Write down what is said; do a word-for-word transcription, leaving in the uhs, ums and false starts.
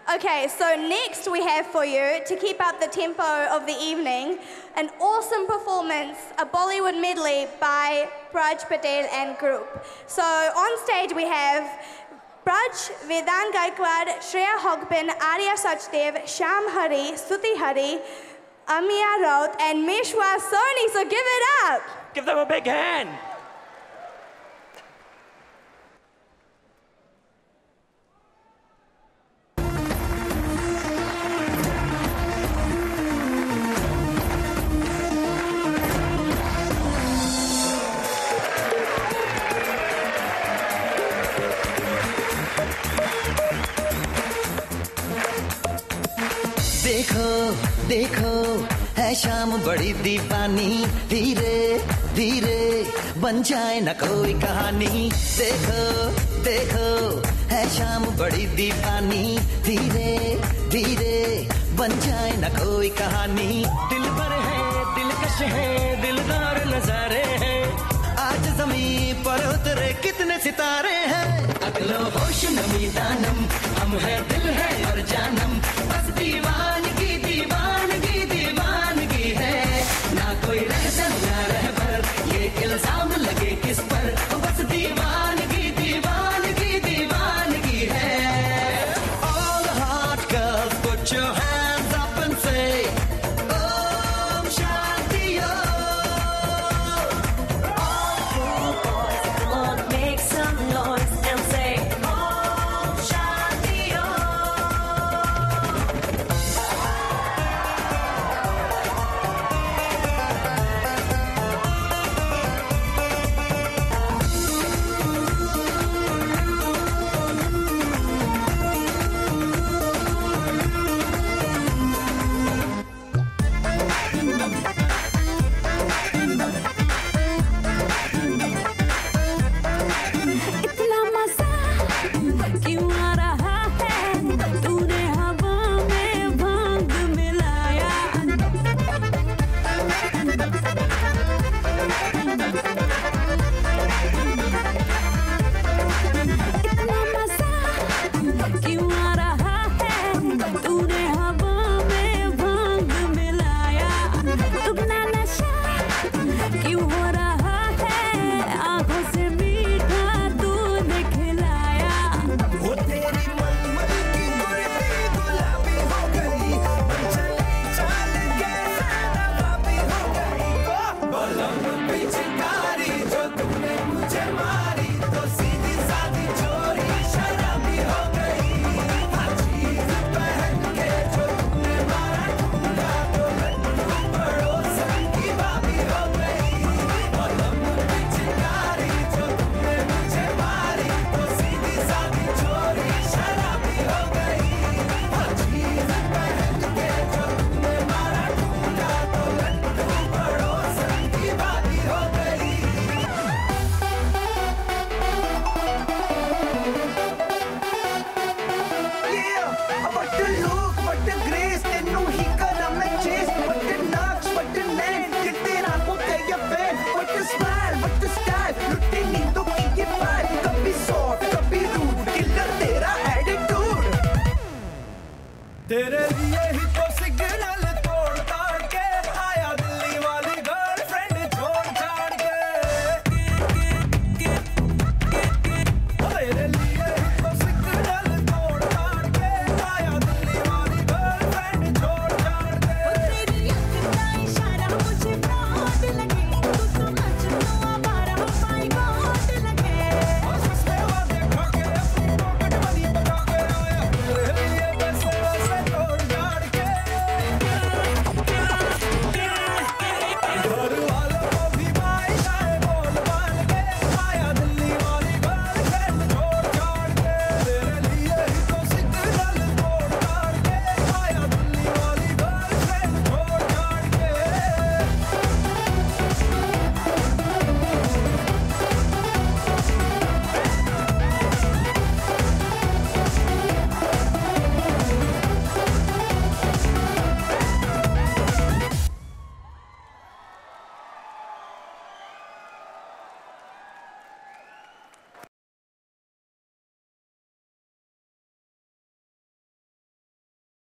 Okay, so next we have for you, to keep up the tempo of the evening, an awesome performance, a Bollywood medley by Praj, Patel and group. So on stage we have Praj, Vedant Gaikwad, Shreya Hogbin, Arya Sachdev, Sham Hari, Suti Hari, Amiya Raut and Meshwa Soni, so give it up! Give them a big hand! देखो देखो है शाम बड़ी दीवानी धीरे धीरे बन जाए न कोई कहानी देखो देखो है शाम बड़ी दीवानी धीरे धीरे बन जाए न कोई कहानी दिल पर है दिलकश है दिलदार नजारे हैं आज ज़मीं पर उतरे कितने सितारे हैं अगलो होश नमी दानम हम है दिल है और जानम बस दीवानगी